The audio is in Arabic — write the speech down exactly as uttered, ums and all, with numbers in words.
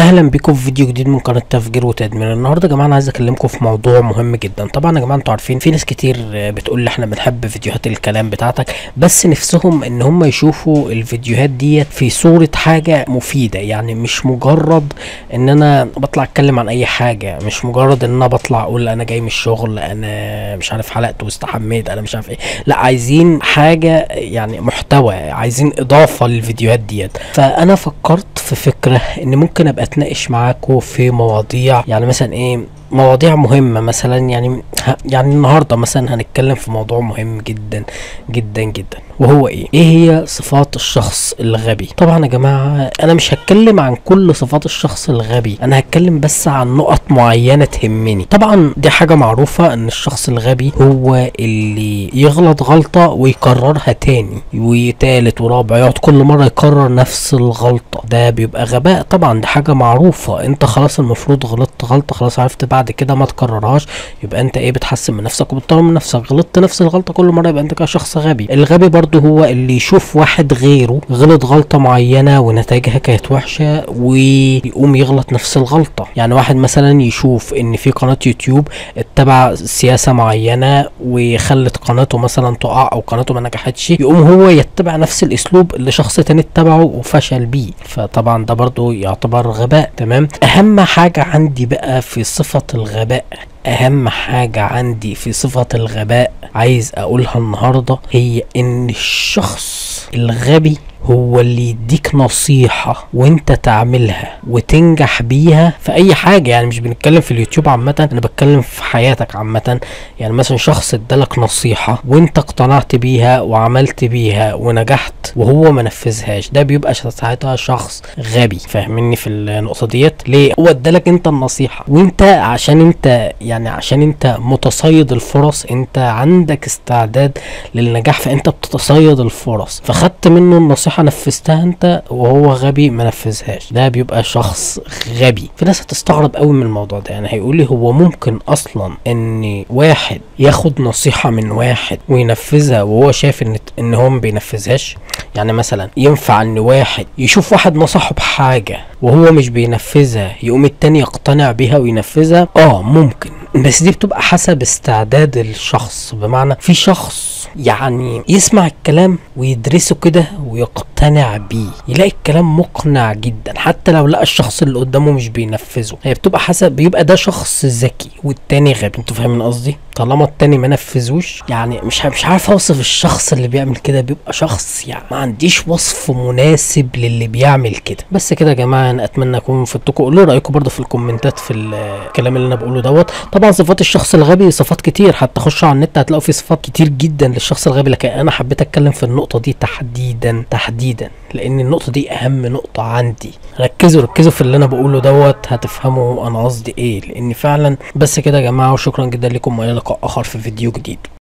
اهلا بيكم في فيديو جديد من قناه تفجير وتدمير. النهارده يا جماعه انا عايز اكلمكم في موضوع مهم جدا. طبعا يا جماعه انتوا عارفين في ناس كتير بتقول لي احنا بنحب فيديوهات الكلام بتاعتك، بس نفسهم ان هم يشوفوا الفيديوهات ديت في صوره حاجه مفيده، يعني مش مجرد ان انا بطلع اتكلم عن اي حاجه، مش مجرد ان انا بطلع اقول انا جاي من الشغل، انا مش عارف حلقت واستحميت، انا مش عارف ايه. لا، عايزين حاجه يعني محتوى، عايزين اضافه للفيديوهات ديت. فانا فكرت في فكره ان ممكن ابقى اتناقش معاكم في مواضيع، يعني مثلا ايه، مواضيع مهمة مثلا. يعني يعني النهاردة مثلا هنتكلم في موضوع مهم جدا جدا جدا، وهو ايه ايه هي صفات الشخص الغبي. طبعا يا جماعة انا مش هتكلم عن كل صفات الشخص الغبي، انا هتكلم بس عن نقط معينة تهمني. طبعا دي حاجة معروفة ان الشخص الغبي هو اللي يغلط غلطة ويكررها تاني وتالت ورابع، يقعد كل مرة يكرر نفس الغلطة، ده بيبقى غباء. طبعا دي حاجة معروفة، انت خلاص المفروض غلطت غلطة، خلاص عرفت بعد كده ما تكررهاش، يبقى انت ايه، بتحسن من نفسك وبتطور من نفسك. غلطت نفس الغلطه كل مره، يبقى انت كده شخص غبي. الغبي برضو هو اللي يشوف واحد غيره غلط غلطه معينه ونتائجها كانت وحشه ويقوم يغلط نفس الغلطه. يعني واحد مثلا يشوف ان في قناه يوتيوب اتبع سياسه معينه وخلت قناته مثلا تقع او قناته ما نجحتش، يقوم هو يتبع نفس الاسلوب اللي شخص تاني اتبعه وفشل بيه. فطبعا ده برضو يعتبر غباء. تمام. اهم حاجه عندي بقى في صفه الغباء، اهم حاجة عندي في صفة الغباء عايز اقولها النهاردة، هي ان الشخص الغبي هو اللي يديك نصيحة وانت تعملها وتنجح بيها في اي حاجة. يعني مش بنتكلم في اليوتيوب عامة، انا بتكلم في حياتك عامة. يعني مثلا شخص ادالك نصيحة وانت اقتنعت بيها وعملت بيها ونجحت وهو ما نفذهاش، ده بيبقى ساعتها شخص غبي. فاهمني في النقطة ديت؟ ليه؟ هو ادالك انت النصيحة وانت عشان انت يعني عشان انت متصيد الفرص، انت عندك استعداد للنجاح، فانت بتتصيد الفرص، فخدت منه النصيحة نفذتها انت وهو غبي ما نفذهاش، ده بيبقى شخص غبي. في ناس هتستغرب قوي من الموضوع ده، يعني هيقولي هو ممكن اصلا ان واحد ياخد نصيحة من واحد وينفذها وهو شايف ان ان هو ما بينفذهاش؟ يعني مثلا ينفع ان واحد يشوف واحد نصحه بحاجة وهو مش بينفذها يقوم التاني يقتنع بيها وينفذها؟ اه ممكن، بس دي بتبقى حسب استعداد الشخص. بمعنى في شخص يعني يسمع الكلام ويدرسه كده ويقتنع بيه، يلاقي الكلام مقنع جدا حتى لو لقى الشخص اللي قدامه مش بينفذه. هي بتبقى حسب، بيبقى ده شخص ذكي والتاني غبي. انتوا فاهمين قصدي؟ طالما التاني ما نفذوش، يعني مش مش عارف اوصف الشخص اللي بيعمل كده، بيبقى شخص يعني ما عنديش وصف مناسب للي بيعمل كده. بس كده يا جماعه، انا اتمنى اكون فدتكم. قولوا رايكم برضه في الكومنتات في الكلام اللي انا بقوله دوت. طبعا صفات الشخص الغبي صفات كتير، حتى خشوا على النت هتلاقوا في صفات كتير جدا للشخص الغبي، لكن انا حبيت اتكلم في النقطه دي تحديدا تحديدا لان النقطه دي اهم نقطه عندي. ركزوا ركزوا في اللي انا بقوله دوت، هتفهموا انا قصدي ايه، لان فعلا. بس كده يا جماعه، وشكرا جدا لكم، والى لقاء اخر في فيديو جديد.